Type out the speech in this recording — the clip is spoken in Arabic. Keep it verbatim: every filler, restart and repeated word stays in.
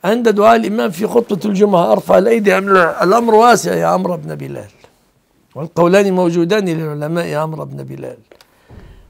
عند دعاء الإمام في خطبة الجمعة أرفع الأيدي أم لا؟ الأمر واسع يا عمرو بن بلال، والقولان موجودان للعلماء يا عمرو بن بلال.